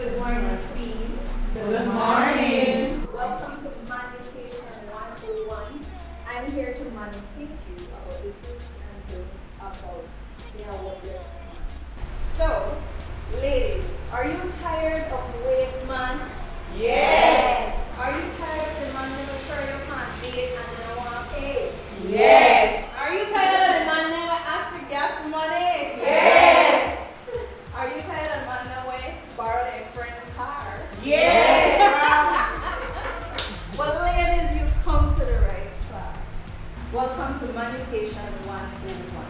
Good morning, Queen. Good morning. Welcome to Manipulation 101. I'm here to manipulate you about the do's and don'ts about the award. So, ladies, are you tired of waste man? Yes. Are you tired of the man never carry your hand date and they don't want to pay? Yes. Are you tired of the man never ask for gas money? Yes. Are you tired of the man never borrow their friend's car? Yes. Well, ladies, you've come to the right class. Welcome to Manipulation 101.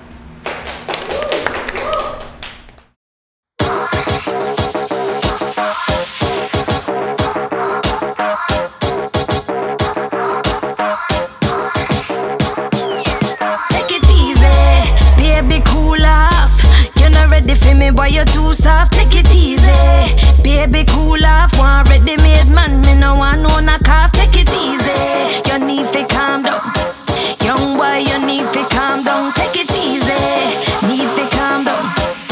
Take it easy, baby, cool off. You're not ready for me, boy, you're too soft. Take it easy, baby, cool off. One ready-made man, me no want no knock off. Take it easy, you need to calm down. Young boy, you need to calm down. Take it easy, need to calm down.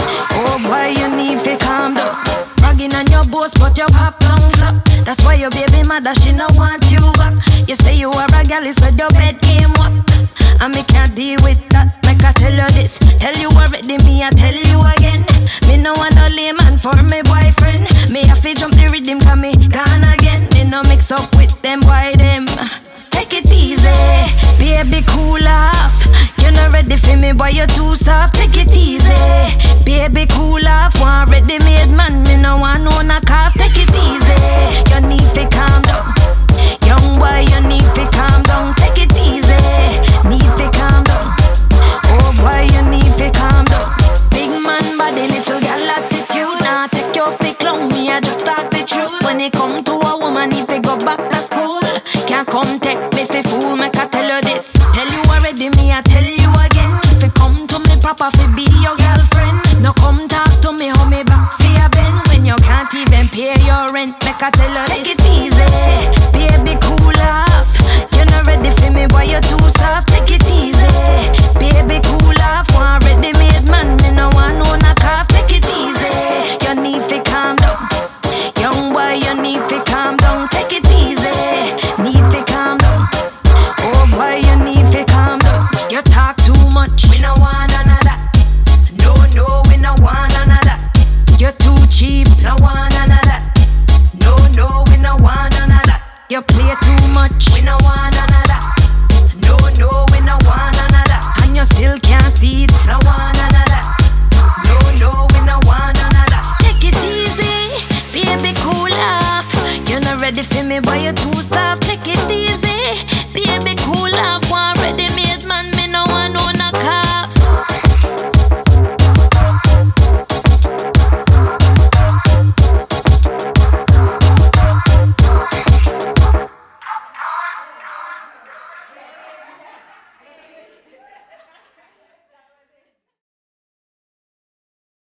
Oh boy, you need to calm down. Bragging on your boss, but your pop long flop. That's why your baby mother, she no want you back. You say you are a gal, it's with your bed game up. And me can't deal with that, make I tell you this. Tell you already, me I tell you again. Me no want no layman for me boyfriend. Me have to jump the rhythm, cause me gone again. Me no mix up with them, why them? Take it easy, baby, cool off. You're not ready for me, boy, you're too soft. Take it easy, baby, cool off. One ready-made man, me no want no knock off. Take it easy, you need to calm down. Young boy, you need to calm down. Take it easy, need to calm down. Oh boy, you need to calm down. Big man body, little girl attitude. Nah, take your fake long, me I just talk the truth. When it come to a woman, if they go back to school, can't come take me for fool, make I tell you this. Tell you already, me I tell you again. If you come to me proper, fi be your girlfriend. No come talk to me, hold me back for your bend. When you can't even pay your rent, make I tell you this. Take it easy, baby, cool off. You're not ready for me, boy, you're too soft. Take it easy, baby, cool off. One ready-made man, me no want no knock off. Take it easy, you need to calm down. Young boy, you need to calm down. Take it easy, need to calm down. Oh boy, you need to calm down. You talk too much, we no want none of that. No, no, we no want none of that. You're too cheap, no want none of that. No, no, we no want none of that. You play too much, we no want none of that. No, no, we no want none of that. And you still can't see it, no want none of that. No, no, we no want none of that. Take it easy, baby, cool off. You're not ready for me, boy, you're too soft. Take it easy, baby, cool off. One ready